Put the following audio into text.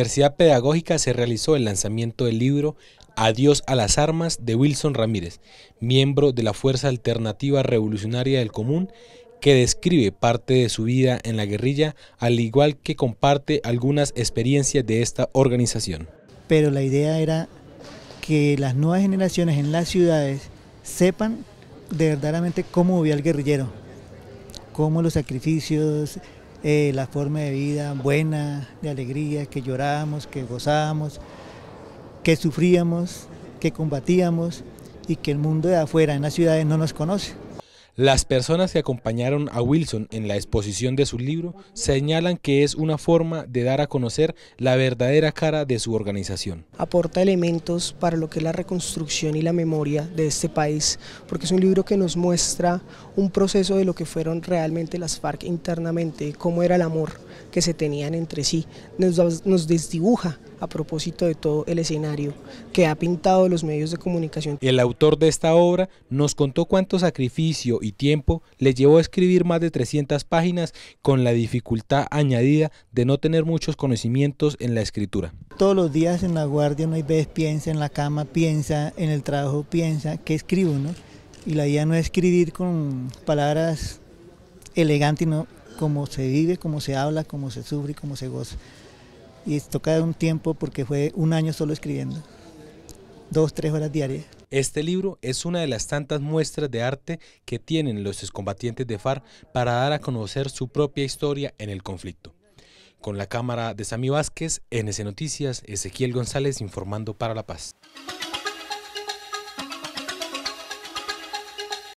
Universidad Pedagógica se realizó el lanzamiento del libro Adiós a las armas de Wilson Ramírez, miembro de la Fuerza Alternativa Revolucionaria del Común, que describe parte de su vida en la guerrilla, al igual que comparte algunas experiencias de esta organización. Pero la idea era que las nuevas generaciones en las ciudades sepan de verdaderamente cómo vivía el guerrillero, cómo los sacrificios, la forma de vida buena, de alegría, que llorábamos, que gozábamos, que sufríamos, que combatíamos y que el mundo de afuera en las ciudades no nos conoce. Las personas que acompañaron a Wilson en la exposición de su libro señalan que es una forma de dar a conocer la verdadera cara de su organización. Aporta elementos para lo que es la reconstrucción y la memoria de este país, porque es un libro que nos muestra un proceso de lo que fueron realmente las FARC internamente, cómo era el amor que se tenían entre sí, nos desdibuja a propósito de todo el escenario que ha pintado los medios de comunicación. El autor de esta obra nos contó cuánto sacrificio y tiempo le llevó a escribir más de 300 páginas con la dificultad añadida de no tener muchos conocimientos en la escritura. Todos los días en la guardia uno hay veces piensa, en la cama piensa, en el trabajo piensa, ¿qué escribo, no? Y la idea no es escribir con palabras elegantes, sino cómo se vive, cómo se habla, cómo se sufre y cómo se goza. Y esto cada un tiempo porque fue un año solo escribiendo, 2-3 horas diarias. Este libro es una de las tantas muestras de arte que tienen los excombatientes de FARC para dar a conocer su propia historia en el conflicto. Con la cámara de Sammy Vázquez, NS Noticias, Ezequiel González informando para La Paz.